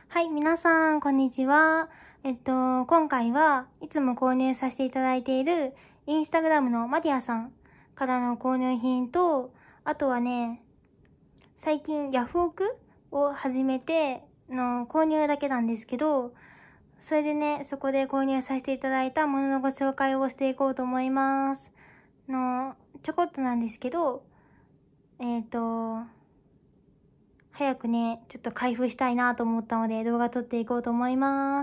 はい、皆さん、こんにちは。今回はいつも購入させていただいているインスタグラムのマディアさんからの購入品と、あとはね、最近ヤフオクを始めての購入だけなんですけど、それでね、そこで購入させていただいたもののご紹介をしていこうと思います。ちょこっとなんですけど、早くね、ちょっと開封したいなと思ったので動画撮っていこうと思います。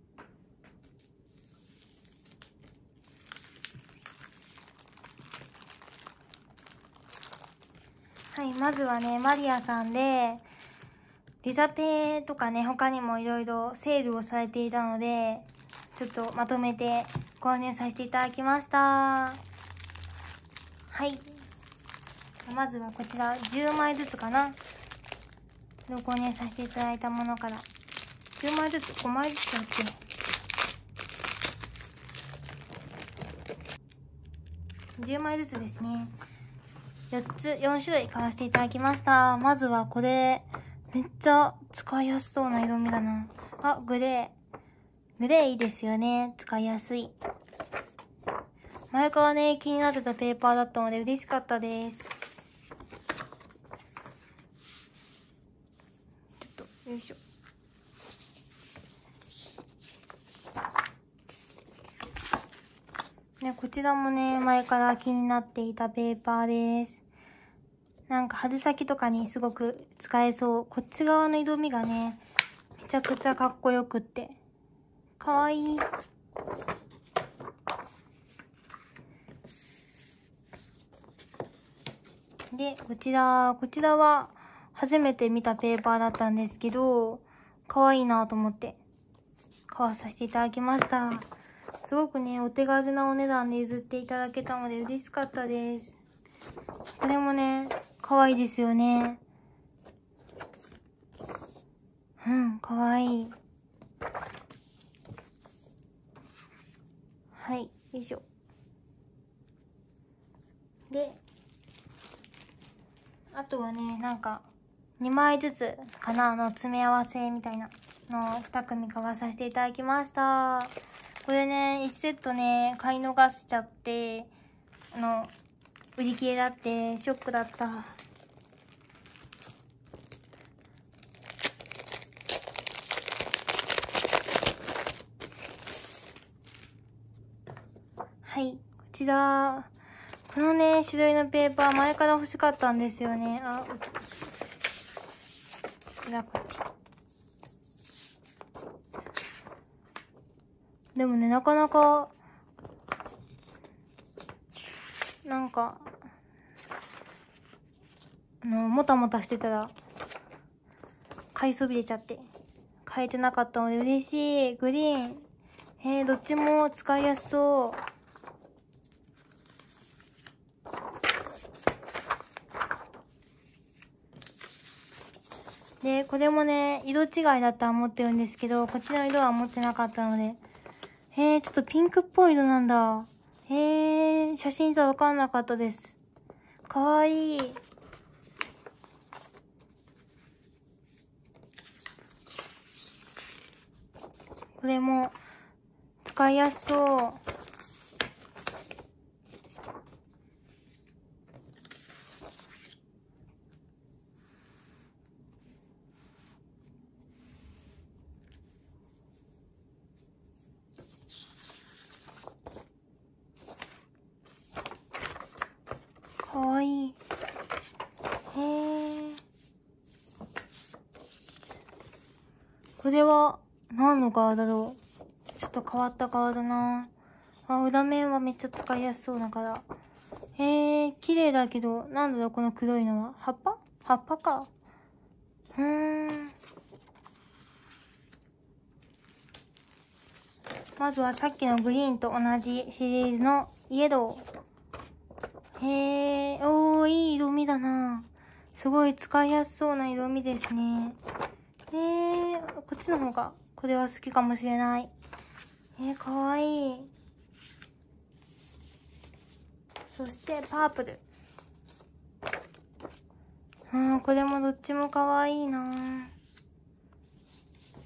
はい、まずはね、マリアさんで、リザペとかね、他にもいろいろセールをされていたので、ちょっとまとめて購入させていただきました。はい。まずはこちら、10枚ずつかな。購入させていただいたものから。10枚ずつ、5枚ずつだっけ？10枚ずつですね。4種類買わせていただきました。まずはこれ、めっちゃ使いやすそうな色味だな。あ、グレー。グレーいいですよね。使いやすい。前からね、気になってたペーパーだったので嬉しかったです。ちょっと、よいしょ。ね、こちらもね、前から気になっていたペーパーです。なんか春先とかにすごく使えそう。こっち側の色味がね、めちゃくちゃかっこよくって。かわいい。で、こちらは初めて見たペーパーだったんですけど、かわいいなと思って買わさせていただきました。すごくね、お手軽なお値段で譲っていただけたので嬉しかったです。これもね、かわいいですよね。うん、かわいい。はい、よいしょ。で、あとはね、なんか、2枚ずつかなの詰め合わせみたいなのを2組買わさせていただきました。これね、1セットね、買い逃しちゃって、売り切れだってショックだった。はい、こちら。このね、種類のペーパー前から欲しかったんですよね。あ、ちょっと。これはこっち。でもね、なかなか、なんか、もたもたしてたら、買いそびれちゃって、買えてなかったので嬉しい。グリーン。どっちも使いやすそう。で、これもね、色違いだったら持ってるんですけど、こっちの色は持ってなかったので。ちょっとピンクっぽい色なんだ。写真じゃわかんなかったです。かわいい。これも、使いやすそう。かわいい。これは、何の柄だろう。ちょっと変わった柄だな。あ、裏面はめっちゃ使いやすそうだから。綺麗だけど、なんだろう、この黒いのは。葉っぱか。まずはさっきのグリーンと同じシリーズのイエロー。おー、いい色味だな。すごい使いやすそうな色味ですね。こっちの方が、これは好きかもしれない。かわいい。そして、パープル。これもどっちもかわいいな。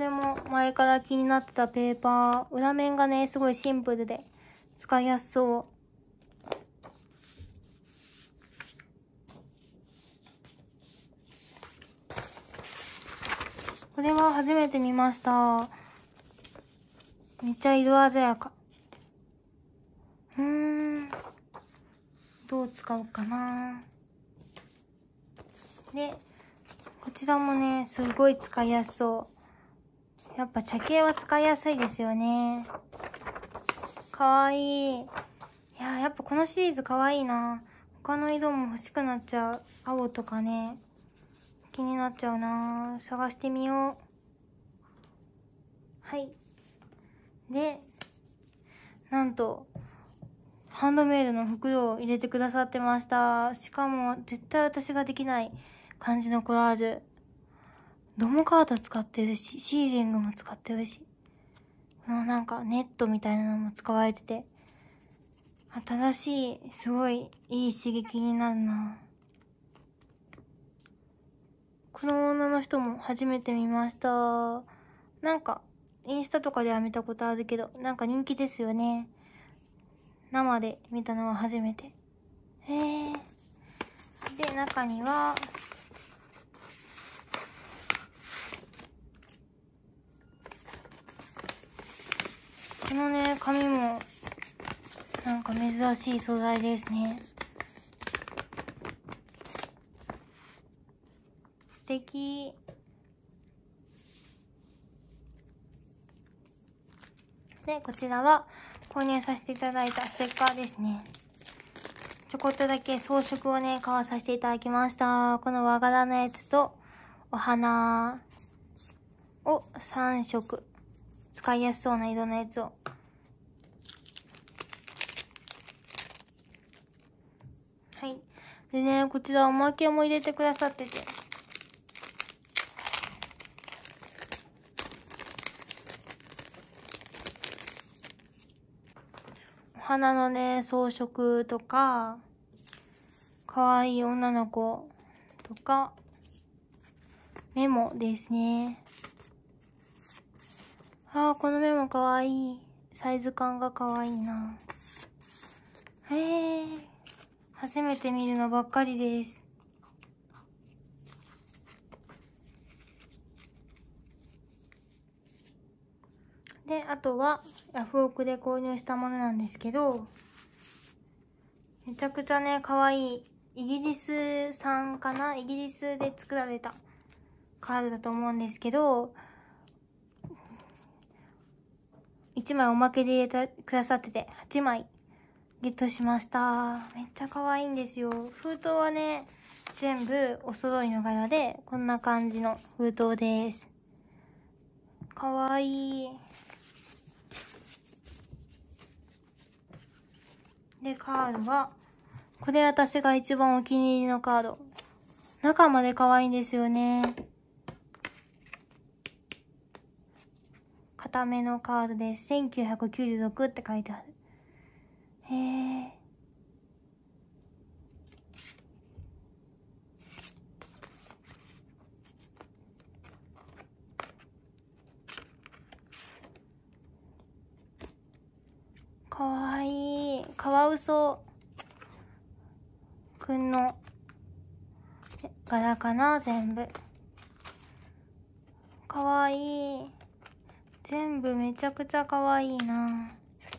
れも前から気になってたペーパー。裏面がね、すごいシンプルで使いやすそう。これは初めて見ました。めっちゃ色鮮やか。どう使おうかな。で、こちらもね、すごい使いやすそう。やっぱ茶系は使いやすいですよね。かわいい。いやー、やっぱこのシリーズかわいいな。他の色も欲しくなっちゃう。青とかね。気になっちゃうな。探してみよう。はい。で、なんと、ハンドメイドの袋を入れてくださってました。しかも、絶対私ができない感じのコラージュ。ドモカード使ってるし、シーリングも使ってるし。このなんかネットみたいなのも使われてて。新しい、すごいいい刺激になるな。この女の人も初めて見ました。なんか、インスタとかでは見たことあるけど、なんか人気ですよね。生で見たのは初めて。で、中には、このね、紙も、なんか珍しい素材ですね。素敵。で、こちらは購入させていただいたステッカーですね。ちょこっとだけ装飾をね、買わさせていただきました。この和柄のやつと、お花を3色。使いやすそうな色のやつを。はい。でね、こちらおまけも入れてくださってて。お花のね、装飾とか、かわいい女の子とか、メモですね。このメモかわいい。サイズ感がかわいいな。初めて見るのばっかりです。で、あとは、ヤフオクで購入したものなんですけど、めちゃくちゃね、かわいい。イギリス産かな？イギリスで作られたカードだと思うんですけど、1枚おまけで入れてくださってて、8枚ゲットしました。めっちゃ可愛いんですよ。封筒はね、全部お揃いの柄で、こんな感じの封筒です。かわいい。で、カードは、これ私が一番お気に入りのカード。中まで可愛いんですよね。固めのカードです。1996って書いてある。かわいい。カワウソくんの柄かな、全部。かわいい。全部めちゃくちゃかわいいな。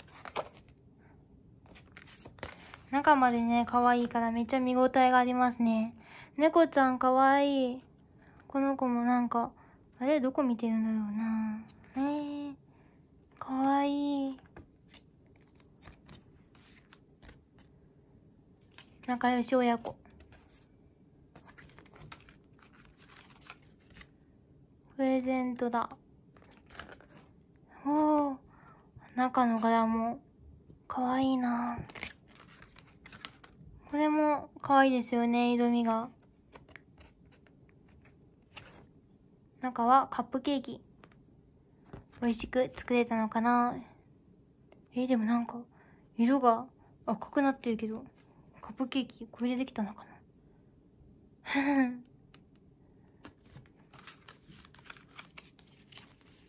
中までね、かわいいからめっちゃ見応えがありますね。猫ちゃんかわいい。この子もなんか、あれどこ見てるんだろうな。かわいい。仲良し親子。プレゼントだ。おー。中の柄も、かわいいな。これも、かわいいですよね、色味が。中はカップケーキ。美味しく作れたのかな。でもなんか、色が赤くなってるけど、カップケーキ、これでできたのかな。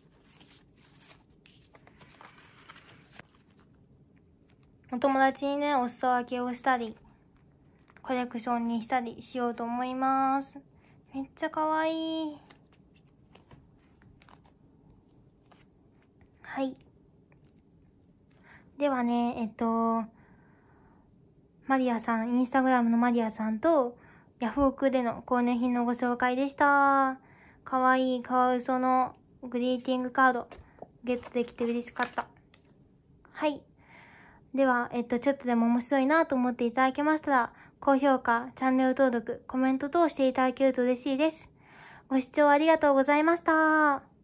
お友達にね、お裾分けをしたり、コレクションにしたりしようと思います。めっちゃ可愛い。はい。ではね、マリアさん、インスタグラムのマリアさんと、ヤフオクでの購入品のご紹介でした。かわいいカワウソのグリーティングカード、ゲットできて嬉しかった。はい。では、ちょっとでも面白いなと思っていただけましたら、高評価、チャンネル登録、コメント等していただけると嬉しいです。ご視聴ありがとうございました。